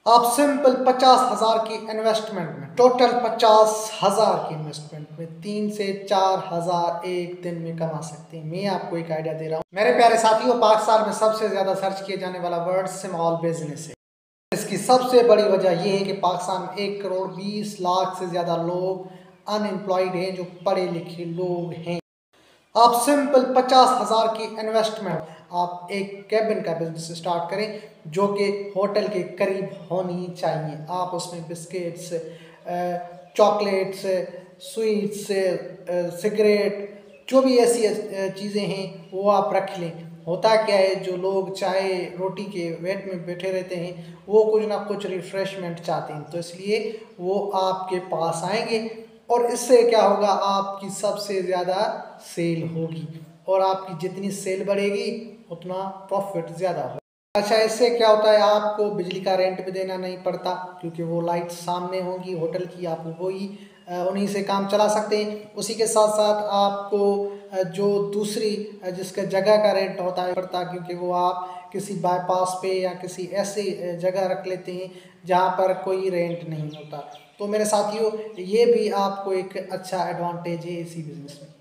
आप सिंपल 50,000 की इन्वेस्टमेंट में, टोटल 50,000 की इन्वेस्टमेंट में 3 से 4,000 एक दिन में कमा सकते हैं। मैं आपको एक आइडिया दे रहा हूँ मेरे प्यारे साथियों। पाकिस्तान में सबसे ज्यादा सर्च किए जाने वाला वर्ड स्मॉल बिजनेस है। इसकी सबसे बड़ी वजह यह है कि पाकिस्तान में 1,20,00,000 से ज्यादा लोग अनएम्प्लॉयड हैं, जो पढ़े लिखे लोग हैं। आप सिंपल 50,000 की इन्वेस्टमेंट, आप एक कैबिन का बिजनेस स्टार्ट करें जो कि होटल के करीब होनी चाहिए। आप उसमें बिस्किट्स, चॉकलेट्स, स्वीट्स, सिगरेट, जो भी ऐसी चीज़ें हैं वो आप रख लें। होता क्या है, जो लोग चाय रोटी के वेट में बैठे रहते हैं वो कुछ ना कुछ रिफ्रेशमेंट चाहते हैं, तो इसलिए वो आपके पास आएंगे और इससे क्या होगा, आपकी सबसे ज़्यादा सेल होगी और आपकी जितनी सेल बढ़ेगी उतना प्रॉफिट ज़्यादा होगा। अच्छा, इससे क्या होता है, आपको बिजली का रेंट भी देना नहीं पड़ता क्योंकि वो लाइट सामने होंगी होटल की, आप वही उन्हीं से काम चला सकते हैं। उसी के साथ साथ आपको जो दूसरी जिसका जगह का रेंट होता है पड़ता, क्योंकि वो आप किसी बाईपास पे या किसी ऐसी जगह रख लेते हैं जहाँ पर कोई रेंट नहीं होता। तो मेरे साथियों, ये भी आपको एक अच्छा एडवांटेज है इसी बिजनेस में।